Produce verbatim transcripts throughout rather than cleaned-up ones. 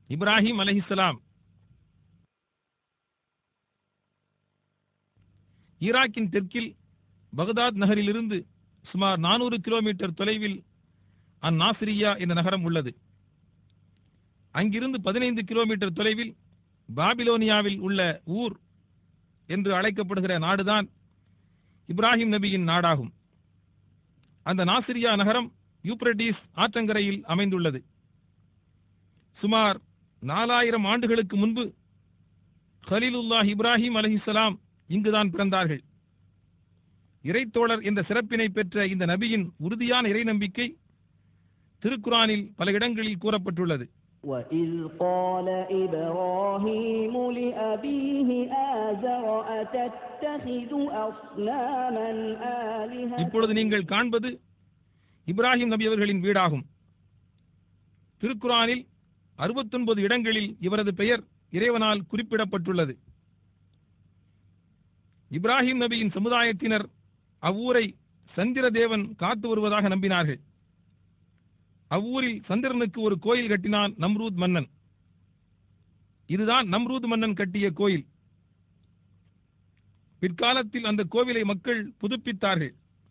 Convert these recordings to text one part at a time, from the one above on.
இப்ராஹிம் அலைஹிஸ்ஸலாம் ஈராக்கின் தெற்கில் பகதாத் நகரிலிருந்து சுமார் நானூறு கிலோமீட்டர் தொலைவில் அந்நாசிரியா என்ற நகரம் உள்ளது. அங்கிருந்து பதினைந்து கிலோமீட்டர் தொலைவில் பாபிலோனியாவில் உள்ள ஊர் என்று அழைக்கப்படுகிற நாடுதான் இப்ராஹிம் நபியின் நாடாகும். அந்த நாசிரியா நகரம் யூப்ரட்டிஸ் ஆற்றங்கரையில் அமைந்துள்ளது. சுமார் நாலாயிரம் ஆண்டுகளுக்கு முன்பு கலீலுல்லாஹ் இப்ராஹிம் அலைஹிஸ்ஸலாம் இங்குதான் பிறந்தார்கள். இறைத்தோழர் என்ற சிறப்பினை பெற்ற இந்த நபியின் உறுதியான இறை நம்பிக்கை திருக்குரானில் பல இடங்களில் கூறப்பட்டுள்ளது. وَإِذْ قَالَ إِبْرَاهِيمُ لِأَبِيهِ آزَرَ أَتَتَّخِذُ أَصْنَامًا آلِهَةً. இப்பொழுது நீங்கள் காண்பது இப்ராஹிம் நபி அவர்களின் வீடாகும். திருக்குரானில் அறுபத்தொன்பது இடங்களில் இவரது பெயர் இறைவனால் குறிப்பிடப்பட்டுள்ளது. இப்ராஹிம் நபியின் சமுதாயத்தினர் அவ்வூரை சந்திர தேவன் காத்து வருவதாக நம்பினார்கள். அவ்வூரில் சந்திரனுக்கு ஒரு கோயில் கட்டினான் நம்ரூத் மன்னன். இதுதான் நம்ரூத் மன்னன் கட்டிய கோயில். பிற்காலத்தில் அந்த கோவிலை மக்கள் புதுப்பித்தார்கள்.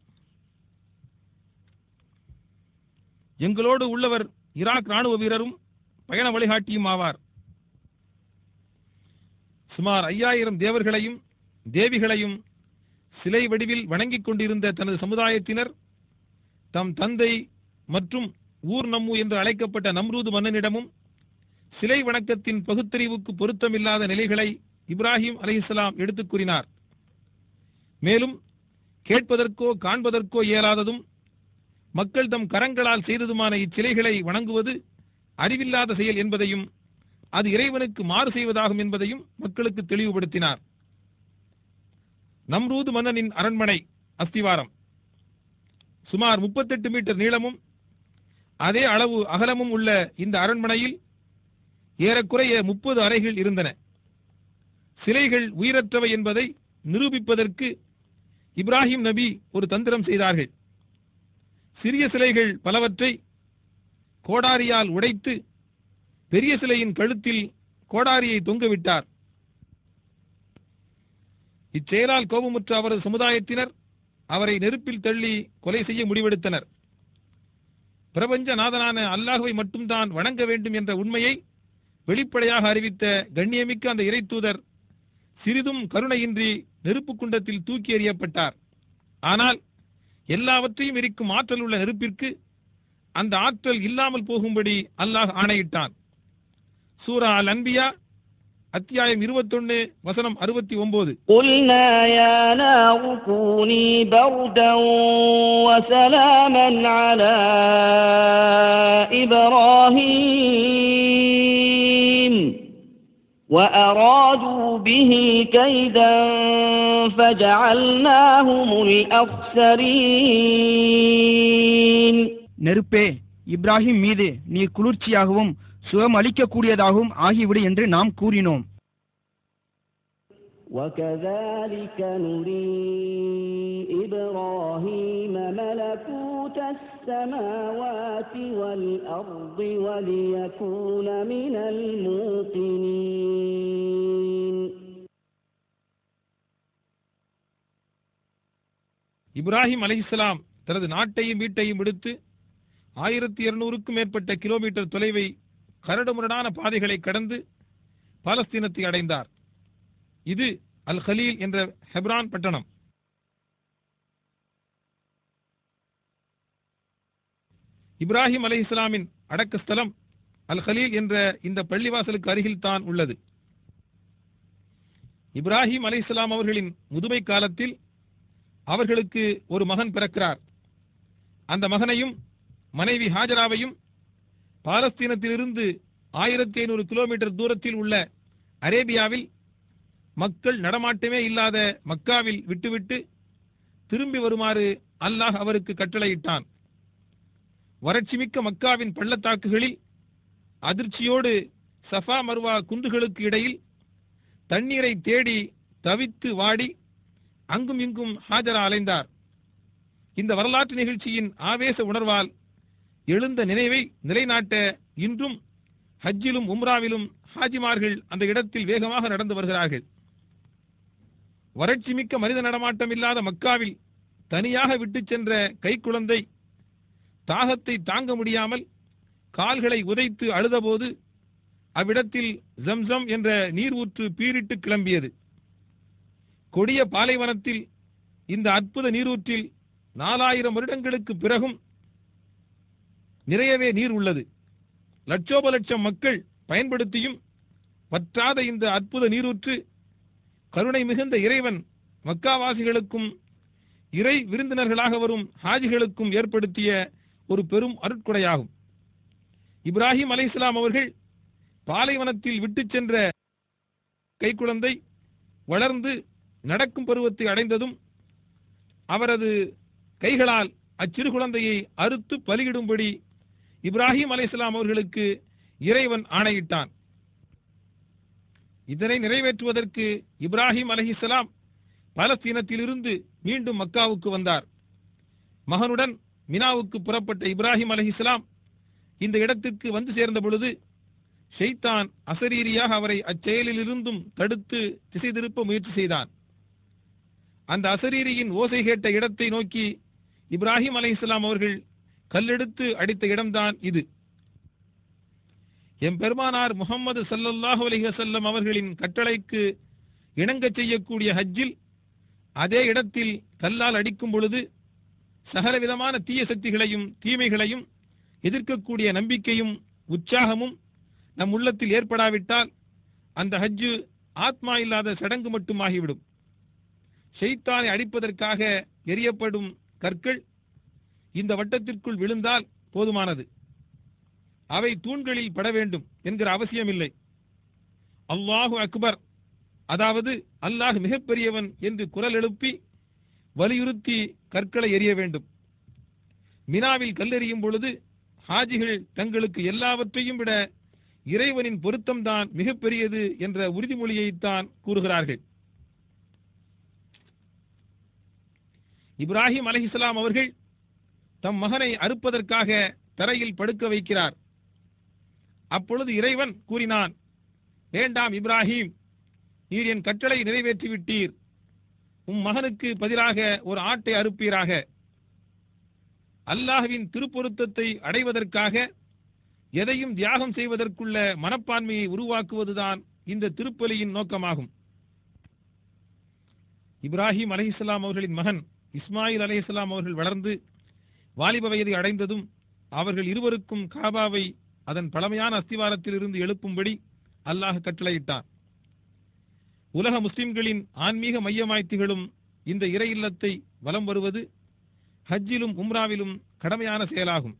எங்களோடு உள்ளவர் ஈராக் ராணுவ வீரரும் பயண வழிகாட்டியும் ஆவார். சுமார் ஐயாயிரம் தேவர்களையும் தேவிகளையும் சிலை வடிவில் வணங்கிக் கொண்டிருந்த தனது சமுதாயத்தினர் தம் தந்தை மற்றும் ஊர் நம்மு என்று அழைக்கப்பட்ட நம்ரூது மன்னனிடமும் சிலை வணக்கத்தின் பகுத்தறிவுக்கு பொருத்தமில்லாத நிலைகளை இப்ராஹிம் அலைஹிஸ்ஸலாம் எடுத்துக் கூறினார். மேலும் கேட்பதற்கோ காண்பதற்கோ இயலாததும் மக்கள் தம் கரங்களால் செய்ததுமான இச்சிலைகளை வணங்குவது அறிவில்லாத செயல் என்பதையும் அது இறைவனுக்கு மாறு செய்வதாகும் என்பதையும் மக்களுக்கு தெளிவுபடுத்தினார். நம்ரூது மன்னனின் அரண்மனை அஸ்திவாரம் சுமார் முப்பத்தெட்டு மீட்டர் நீளமும் அதே அளவு அகலமும் உள்ள இந்த அரண்மனையில் ஏறக்குறைய முப்பது அறைகள் இருந்தன. சிலைகள் உயிரற்றவை என்பதை நிரூபிப்பதற்கு இப்ராஹிம் நபி ஒரு தந்திரம் செய்தார்கள். சிறிய சிலைகள் பலவற்றை கோடாரியால் உடைத்து பெரிய சிலையின் கழுத்தில் கோடாரியை தொங்கவிட்டார். இச்செயலால் கோபமுற்ற அவரது சமுதாயத்தினர் அவரை நெருப்பில் தள்ளி கொலை செய்ய முடிவெடுத்தனர். பிரபஞ்ச நாதனான அல்லாஹ்வை மட்டும்தான் வணங்க வேண்டும் என்ற உண்மையை வெளிப்படையாக அறிவித்த கண்ணியமிக்க அந்த இறை தூதர் சிறிதும் கருணையின்றி நெருப்பு குண்டத்தில் தூக்கி எறியப்பட்டார். ஆனால் எல்லாவற்றையும் எரிக்கும் ஆற்றல் உள்ள நெருப்பிற்கு அந்த ஆற்றல் இல்லாமல் போகும்படி அல்லாஹ் ஆணையிட்டான். சூரா அல் அன்பியா அத்தியாயம் இருபத்தொன்னு வசனம் அறுபத்தி ஒன்பது. قُلْنَا يَا نَارُ كُونِي بَرْدًا وَسَلَامًا عَلَى إِبْرَاهِيمَ وَأَرَادُوا بِهِ كَيْدًا فَجَعَلْنَاهُمُ الْأَخْسَرِينَ. நெருப்பே, இப்ராஹிம் மீது நீ குளிர்ச்சியாகவும் சுகம் அளிக்கக்கூடியதாகவும் ஆகிவிடு என்று நாம் கூறினோம். وَكَذَلِكَ نُرِي إِبْرَاهِيمَ مَلَكُوتَ السَّمَاوَاتِ وَالْأَرْضِ وَلِيَكُونَ مِنَ الْمُوقِنِينَ. இப்ராஹிம் அலைஹிஸ்ஸலாம் தனது நாட்டையும் வீட்டையும் விடுத்து ஆயிரத்தி இருநூறுக்கும் மேற்பட்ட கிலோமீட்டர் தொலைவை கரடுமுரடான பாதைகளை கடந்து பாலஸ்தீனத்தை அடைந்தார். இது அல் கலீல் என்ற ஹெப்ரான் பட்டணம். இப்ராஹிம் அலைஹிஸ்ஸலாமின் அடக்கஸ்தலம் அல் கலீல் என்ற இந்த பள்ளிவாசலுக்கு அருகில் தான் உள்ளது. இப்ராஹிம் அலைஹிஸ்ஸலாம் அவர்களின் முதுமை காலத்தில் அவர்களுக்கு ஒரு மகன் பிறக்கிறார். அந்த மகனையும் மனைவி ஹாஜராவையும் பாலஸ்தீனத்திலிருந்து ஆயிரத்தி ஐநூறு கிலோமீட்டர் தூரத்தில் உள்ள அரேபியாவில் மக்கள் நடமாட்டமே இல்லாத மக்காவில் விட்டுவிட்டு திரும்பி வருமாறு அல்லாஹ் அவருக்கு கட்டளையிட்டான். வறட்சிமிக்க மக்காவின் பள்ளத்தாக்குகளில் அதிர்ச்சியோடு சஃபா மர்வா குன்றுகளுக்கு இடையில் தண்ணீரை தேடி தவித்து வாடி அங்கும் இங்கும் ஹாஜரா அலைந்தார். இந்த வரலாற்று நிகழ்ச்சியின் ஆவேச உணர்வால் எழுந்த நினைவை நிலைநாட்ட இன்றும் ஹஜ்ஜிலும் உம்ராவிலும் ஹாஜிமார்கள் அந்த இடத்தில் வேகமாக நடந்து வருகிறார்கள். வறட்சி மிக்க மனித நடமாட்டம் இல்லாத மக்காவில் தனியாக விட்டு சென்ற கைக்குழந்தை தாகத்தை தாங்க முடியாமல் கால்களை உதைத்து அழுதபோது அவ்விடத்தில் ஜம்சம் என்ற நீர் ஊற்று பீரிட்டு கிளம்பியது. கொடிய பாலைவனத்தில் இந்த அற்புத நீரூற்றில் நாலாயிரம் வருடங்களுக்கு பிறகும் நிறையவே நீர் உள்ளது. லட்சோப லட்சம் மக்கள் பயன்படுத்தியும் வற்றாத இந்த அற்புத நீரூற்று கருணை மிகுந்த இறைவன் மக்காவாசிகளுக்கும் இறை விருந்தினர்களாக வரும் ஹாஜிகளுக்கும் ஏற்படுத்திய ஒரு பெரும் அருட்கொடையாகும். இப்ராஹிம் அலைஹிஸ்ஸலாம் அவர்கள் பாலைவனத்தில் விட்டு சென்ற கைக்குழந்தை வளர்ந்து நடக்கும் பருவத்தை அடைந்ததும் அவரது கைகளால் அச்சிறு குழந்தையை அறுத்து பலியிடும்படி இப்ராஹிம் அலைஹிஸ்ஸலாம் அவர்களுக்கு இறைவன் ஆணையிட்டான். இதனை நிறைவேற்றுவதற்கு இப்ராஹிம் அலைஹிஸ்ஸலாம் பாலஸ்தீனத்திலிருந்து மீண்டும் மக்காவுக்கு வந்தார். மகனுடன் மினாவுக்கு புறப்பட்ட இப்ராஹிம் அலைஹிஸ்ஸலாம் இந்த இடத்திற்கு வந்து சேர்ந்த பொழுது ஷைத்தான் அசரீரியாக அவரை அச்செயலிலிருந்தும் தடுத்து திசை திருப்ப முயற்சி செய்தான். அந்த அசரீரியின் ஓசை கேட்ட இடத்தை நோக்கி இப்ராஹிம் அலைஹிஸ்ஸலாம் அவர்கள் கல்லெடுத்து அடித்த இடம்தான் இது. எம்பெருமானார் முஹம்மது ஸல்லல்லாஹு அலைஹி வஸல்லம் அவர்களின் கட்டளைக்கு இணங்க செய்யக்கூடிய ஹஜ்ஜில் அதே இடத்தில் கல்லால் அடிக்கும் பொழுது சகலவிதமான தீய சக்திகளையும் தீமைகளையும் எதிர்க்கக்கூடிய நம்பிக்கையும் உற்சாகமும் நம் உள்ளத்தில் ஏற்படாவிட்டால் அந்த ஹஜ்ஜு ஆத்மா இல்லாத சடங்கு மட்டும் ஆகிவிடும். ஷைத்தானை அடிப்பதற்காக எரியப்படும் கற்கள் இந்த வட்டத்திற்குள் விழுந்தால் போதுமானது. அவை தூண்களில் பட வேண்டும் என்கிற அவசியமில்லை. அல்லாஹு அக்பர், அதாவது அல்லாஹ் மிகப்பெரியவன் என்று குரல் எழுப்பி வலியுறுத்தி கற்களை எறிய வேண்டும். மினாவில் கல்லெறியும் பொழுது ஹாஜிகள் தங்களுக்கு எல்லாவற்றையும் விட இறைவனின் பொருத்தம்தான் மிகப்பெரியது என்ற உறுதிமொழியைத்தான் கூறுகிறார்கள். இப்ராஹிம் அலைஹிஸ்ஸலாம் அவர்கள் தம் மகனை அறுப்பதற்காக தரையில் படுக்க வைக்கிறார். அப்பொழுது இறைவன் கூறினான், வேண்டாம் இப்ராஹிம், நீர் என் கட்டளை நிறைவேற்றிவிட்டீர். உம் மகனுக்கு பதிலாக ஒரு ஆட்டை அறுப்பீராக. அல்லாஹ்வின் திருப்பொருத்தத்தை அடைவதற்காக எதையும் தியாகம் செய்வதற்குள்ள மனப்பான்மையை உருவாக்குவதுதான் இந்த திருப்பலியின் நோக்கமாகும். இப்ராஹிம் அலைஹிஸ்ஸலாம் அவர்களின் மகன் இஸ்மாயில் அலைஹிஸ்ஸலாம் அவர்கள் வளர்ந்து வாலிப வயதை அடைந்ததும் அவர்கள் இருவருக்கும் காபாவை அதன் பழமையான அஸ்திவாரத்தில் இருந்து எழுப்பும்படி அல்லாஹ் கட்டளையிட்டான். உலக முஸ்லிம்களின் ஆன்மீக மையமாய் திகழும் இந்த இறை இல்லத்தை வலம் வருவது ஹஜ்ஜிலும் உம்ராவிலும் கடமையான செயலாகும்.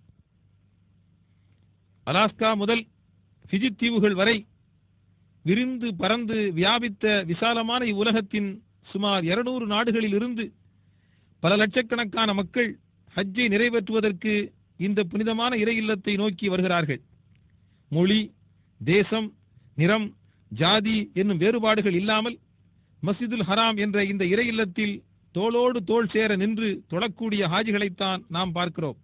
அலாஸ்கா முதல் ஃபிஜி தீவுகள் வரை விரிந்து பறந்து வியாபித்த விசாலமான இவ்வுலகத்தின் சுமார் இருநூறு நாடுகளில் இருந்து பல லட்சக்கணக்கான மக்கள் ஹஜ்ஜை நிறைவேற்றுவதற்கு இந்த புனிதமான இறை இல்லத்தை நோக்கி வருகிறார்கள். மொழி, தேசம், நிறம், ஜாதி என்னும் வேறுபாடுகள் இல்லாமல் மஸ்ஜிதுல் ஹராம் என்ற இந்த இறை இல்லத்தில் தோளோடு தோள் சேர நின்று தொழக்கூடிய ஹாஜிகளைத்தான் நாம் பார்க்கிறோம்.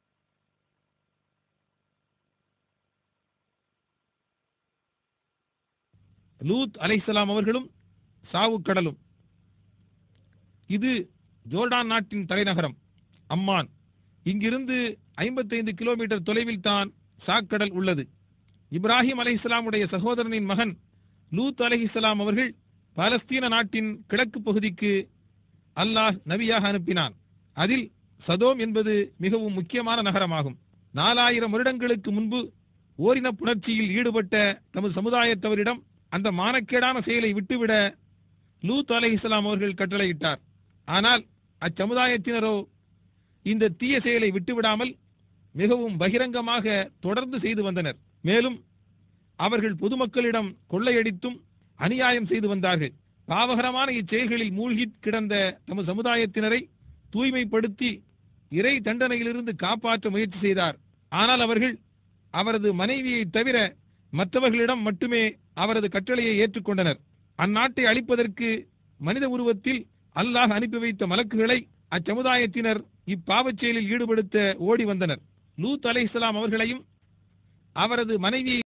லூத் அலைஹிஸ்ஸலாம் அவர்களும் சாவு கடலும். இது ஜோர்டான் நாட்டின் தலைநகரம் அம்மான். இங்கிருந்து ஐம்பத்தைந்து கிலோமீட்டர் தொலைவில் தான் சாக்கடல் உள்ளது. இப்ராஹிம் அலைஹிஸ்ஸலாமுடைய சகோதரனின் மகன் லூத் அலைஹிஸ்ஸலாம் அவர்கள் பாலஸ்தீன நாட்டின் கிழக்கு பகுதிக்கு அல்லாஹ் நபியாக அனுப்பினான். அதில் சதோம் என்பது மிகவும் முக்கியமான நகரமாகும். நாலாயிரம் வருடங்களுக்கு முன்பு ஓரின புணர்ச்சியில் ஈடுபட்ட தமது சமுதாயத்தவரிடம் அந்த மானக்கேடான செயலை விட்டுவிட லூத் அலைஹிஸ்ஸலாம் அவர்கள் கட்டளையிட்டார். ஆனால் அச்சமுதாயத்தினரோ இந்த தீய செயலை விட்டுவிடாமல் மிகவும் பகிரங்கமாக தொடர்ந்து செய்து வந்தனர். மேலும் அவர்கள் பொதுமக்களிடம் கொள்ளையடித்தும் அநியாயம் செய்து வந்தார்கள். பாவகரமான இச்செயல்களில் மூழ்கி கிடந்த தமது சமுதாயத்தினரை தூய்மைப்படுத்தி இறை தண்டனையிலிருந்து காப்பாற்ற முயற்சி செய்தார். ஆனால் அவர்கள் அவரது மனைவியை தவிர மற்றவர்களிடம் மட்டுமே அவரது கட்டளையை ஏற்றுக்கொண்டனர். அந்நாட்டை அழிப்பதற்கு மனித உருவத்தில் அல்லாஹ் அனுப்பி வைத்த மலக்குகளை அச்சமுதாயத்தினர் இப்பாவச் செயலில் ஈடுபடுத்த ஓடி வந்தனர். லூத் அலைஹிஸ்ஸலாம் அவர்களையும் அவரது மனைவி